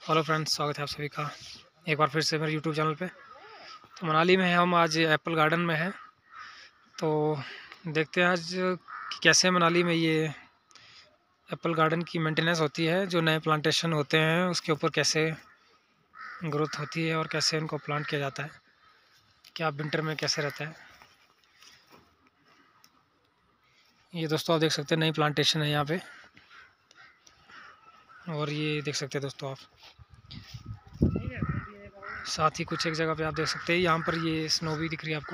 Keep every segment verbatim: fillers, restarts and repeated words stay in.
Hello friends, स्वागत है आप सभी का एक बार फिर से मेरे यूट्यूब चैनल पे। तो मनाली में है, हम आज एप्पल गार्डन में हैं। तो देखते हैं आज कि कैसे मनाली में ये एप्पल गार्डन की मेंटेनेंस होती है। जो नए प्लांटेशन होते हैं उसके ऊपर कैसे ग्रोथ होती है और कैसे उनको प्लांट किया जाता है, क्या विंटर में कैसे रहता है। ये दोस्तों आप देख सकते हैं नई प्लांटेशन है यहाँ पे, और ये देख सकते हैं दोस्तों आप, साथ ही कुछ एक जगह पे आप देख सकते हैं यहाँ पर ये स्नो भी दिख रही है आपको।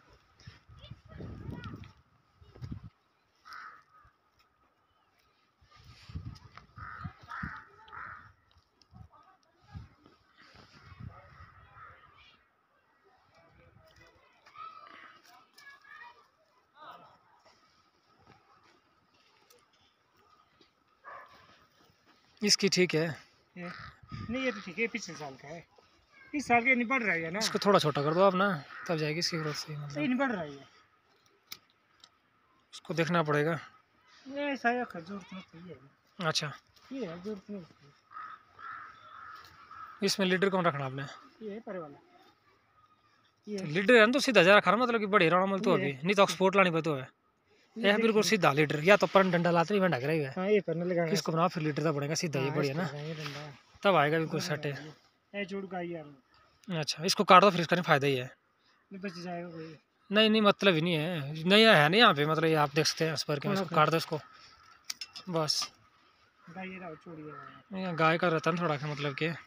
इसकी ठीक है ये नहीं, ये तो ठीक है, पिछले साल का है। इस साल के नहीं बढ़ रही है ना, इसको थोड़ा छोटा कर दो आप ना, तब जाएगी इसकी ग्रोथ सही। सही मतलब नहीं बढ़ रही है। उसको देखना पड़ेगा। ये ऐसा है, जरूरत नहीं है। अच्छा, ये है जरूरत नहीं है। इसमें लीडर कौन रखना आपने? ये है परे वाला, ये तो है। लीडर है ना, तो सीधा जा रखा ना, मतलब कि बड़े रहना मतलब तो ये अभी है। नहीं तो स्पोर्ट लानी पड़ती है। ये यह बिल्कुल देखिए। सीधा लीडर, या तो पर डंडा लाते नहीं ढक रही है। हाँ, ये करने लगा किसको बना फिर लीडर तो पड़ेगा सीधा, ये हाँ, बढ़िया इसको ना, लगाएंगे डंडा। तब आएगा बिल्कुल सेट है। ये जोड़ का यार, अच्छा, इसको काट दो फिर इसका नहीं फायदा ही है। नहीं बच जाएगा कोई। नहीं नहीं, मतलब ही नहीं है, नहीं है नहीं यहाँ पे, मतलब ये आप देख सकते हैं इस पर के, इसको काट दो इसको बस। गाय ये रहा, छोड़िए। ये गाय का रहता है थोड़ा सा, मतलब कि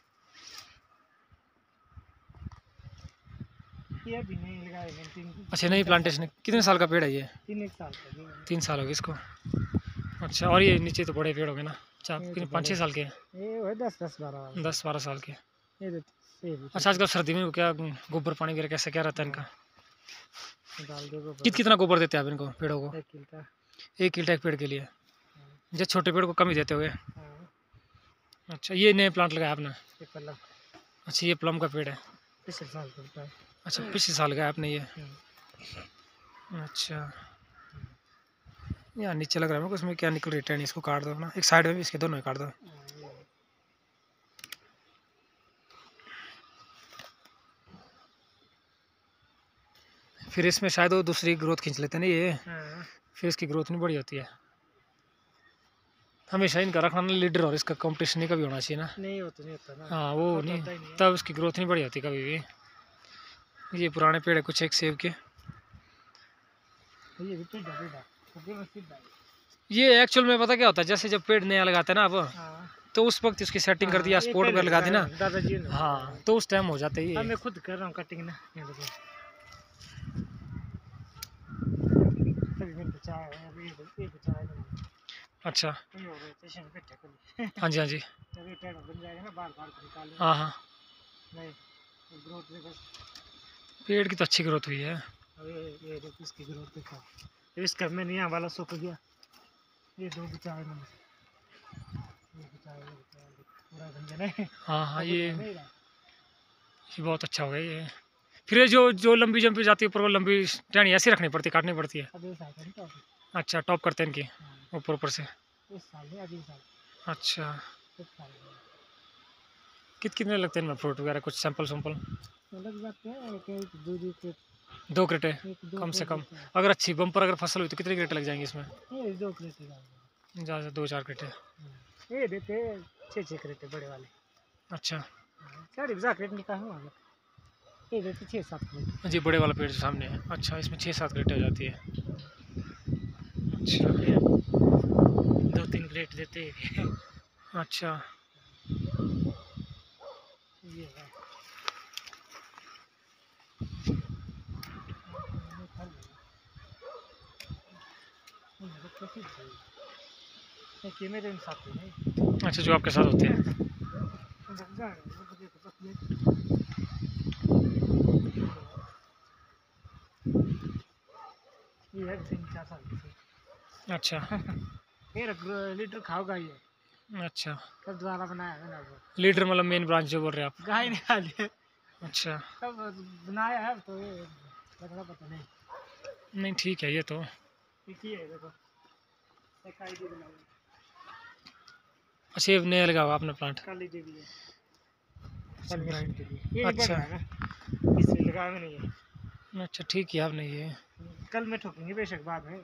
ये भी नहीं लगाए हैं, तीन अच्छा। नहीं प्लांटेशन कितने साल का पेड़ है ये? तीन एक साल का नहीं। तीन साल हो गए इसको। अच्छा, और ये नीचे तो बड़े पेड़ हो गए ना, चार ये तो कितने पाँच छः साल के हैं? ये वो दस दस बारह दस बारह साल के। ये तो सेब ही अच्छा, आजकल सर्दी में क्या गोबर पानी वगैरह कैसे क्या रहता है इनका? डाल दो कित कितना गोबर देते हैं आप इनको पेड़ों को? एक किलो का। एक किल्टा एक पेड़ के लिए? जो छोटे पेड़ को कम ही देते होगे। हाँ, अच्छा, ये नए प्लांट लगाया आपने? ये पल्ला अच्छा, ये प्लम का पेड़ है। पिछले साल का होता है। अच्छा, पिछले साल का है आपने ये? हम्म। अच्छा, यहाँ नीचे लग रहा है मेरे को, उसमें क्या निकल रही है, इसको काट दो ना, एक साइड में भी इसके दोनों ही काट दो। फिर इसमें शायद वो दूसरी ग्रोथ खींच लेते हैं ना ये, हाँ, फिर इसकी ग्रोथ नहीं बड़ी होती है। हमेशा इनका रखना ना लीडर, और इसका कंपटीशन नहीं कभी होना चाहिए ना। नहीं होता नहीं होता ना। हाँ वो होता नहीं, होता ही नहीं है। तब उसकी ग्रोथ नहीं बड़ी होती कभी भी। ये पुराने पेड़ है कुछ एक सेब के। ये भी सीधा सीधा ऊपर सीधा है। ये एक्चुअल में पता क्या होता है, जैसे जब पेड़ नया लगाते हैं ना आप, हाँ, तो उस वक्त उसकी सेटिंग कर दिया, हाँ, ये स्पोर्ट पहले वगैरह लगा दी ना। लगाया दादाजी ने। हाँ, तो उस टाइम हो जाते ही हाँ, ये। मैं खुद कर रहा हूँ कटिंग ना, ये देखो। अभी मैंने बचाया है, अभी ये बचाया है। अच्छा, ये हो गया स्टेशन पे टेकल। हाँ जी हाँ जी, जब ये टेढ़ा बन जाएगा ना, बार बार निकाल हाँ हाँ। नहीं, ग्रोथ में बस। पेड़ की तो अच्छी ग्रोथ हुई है। ये ये देखो इसकी ग्रोथ देखो। इसका मैंने यहाँ वाला सूख गया, ये दो बचाए मैंने। ये बचाए, ये बचाए, पूरा गंजा नहीं। हाँ हाँ, ये नहीं रहा। ये बहुत अच्छा हो गया ये। फिर ये जो जो लंबी जंपी जाती है ऊपर, वो लंबी टहनी ऐसी रखनी पड़ती है, काटनी पड़ती है? अगले साल का नहीं टॉप। अच्छा, टॉप करते हैं इनकी हाँ, ऊपर ऊपर से। इस साल नहीं, अगले साल। अच्छा, इस साल में। कित कितने लगते हैं इनमें फ्रूट वगैरह, कुछ सैंपल सैंपल? तो लग जाते हैं एक एक दो दो के। दो क्रेटे एक दो कम से क्रेट कम? देते हैं। अगर अच्छी बम्पर अगर फसल हुई तो कितने क्रेटे लग जाएंगे इसमें? ये दो क्रेट लगाओगे। ज़्यादा से दो चार क्रेटे। ये देते हैं छः छः क्रेट बड़े वाले। अच्छा साढ़े बाजार क्रेट निकाल हुआ। ये देते छः सात क्रेट। जी, बड़े वाला पेड़ जो सामने है। अच्छा, इसमें छः सात क्रेटे हो जाती है। अच्छा दो तीन क्रेट देते हैं। अच्छा, ये है। ये मेरे साथ है। अच्छा जो आपके साथ होते हैं। ये है तीन चार साल की। अच्छा फिर लीटर खाओगा ये। अच्छा, कब दोबारा बनाया है ना वो। लीडर मतलब मेन ब्रांच जो बोल रहे हैं आप? गाय निकाली है। अच्छा, कब बनाया है तो ये लगना पता नहीं। नहीं ठीक है ये तो। ठीक ही है देखो। एक आईडी बनाई। अच्छा, ये नया लगा हुआ आपने प्लांट? काली देवी है। पॉलिनेशन के लिए। ये अच्छा। बढ़ रहा है ना, इससे लगा में नहीं है। अच्छा ठीक है, अब नहीं है। कल में ठोकेंगे बेशक बाद में।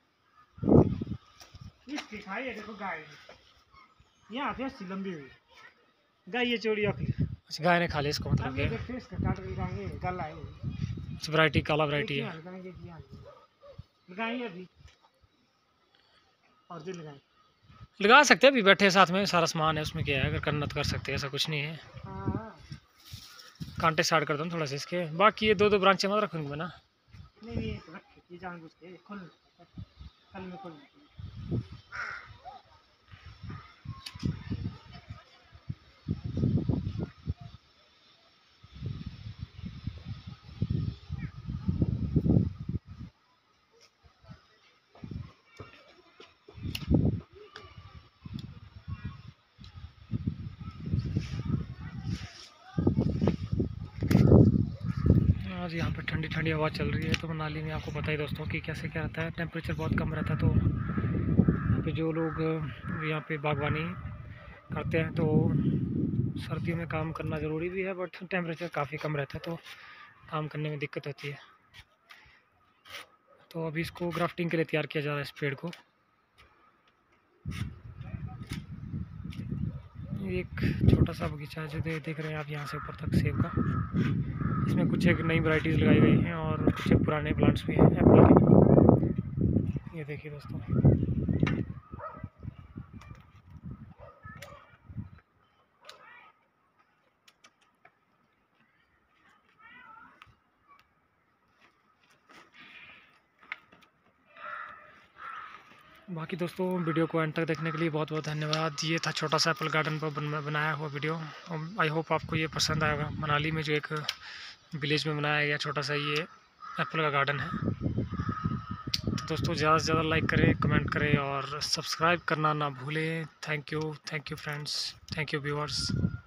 इसकी खाई है देखो गाय ने। यहाँ पे अस्सी लंबी हुई गाय, ये चौड़ी अखली। अच्छा गाय ने खा लिया इसको, मतलब अब कि ये देखते हैं, इसका काट के लगाएंगे, गला है अच्छा वैरायटी, काला वैरायटी है। लगाएंगे लगाएंगे अभी और दिन लगाएंगे। लगा सकते हैं, अभी बैठे साथ में सारा सामान है उसमें, क्या है, अगर करना तो कर सकते हैं, ऐसा कुछ नहीं है। हाँ कांटे स्टार्ट कर दूँ थोड़ा सा इसके, बाकी ये दो दो ब्रांचें मत रखूँगी मैं ना। नहीं नहीं रख के जानबूझ के खोल कल में खोल। आज यहाँ पे ठंडी ठंडी हवा चल रही है। तो मनाली में आपको पता ही दोस्तों कि कैसे क्या रहता है, टेम्परेचर बहुत कम रहता है। तो यहाँ पे जो लोग यहाँ पे बागवानी करते हैं तो सर्दियों में काम करना ज़रूरी भी है, बट टेम्परेचर काफ़ी कम रहता है तो काम करने में दिक्कत होती है। तो अभी इसको ग्राफ्टिंग के लिए तैयार किया जा रहा है इस पेड़ को। एक छोटा सा बगीचा है जो दे देख रहे हैं आप यहाँ से ऊपर तक सेब का। इसमें कुछ एक नई वैरायटीज़ लगाई गई हैं और कुछ एक पुराने प्लांट्स भी हैं एप्पल के। ये देखिए दोस्तों, बाकी दोस्तों वीडियो को एंड तक देखने के लिए बहुत बहुत धन्यवाद। ये था छोटा सा एप्पल गार्डन पर बन, बनाया हुआ वीडियो। आई होप आपको ये पसंद आएगा। मनाली में जो एक विलेज में बनाया गया छोटा सा ये एप्पल का गार्डन है। तो दोस्तों ज़्यादा से ज़्यादा लाइक करें, कमेंट करें और सब्सक्राइब करना ना भूलें। Thank you, thank you friends, thank you viewers.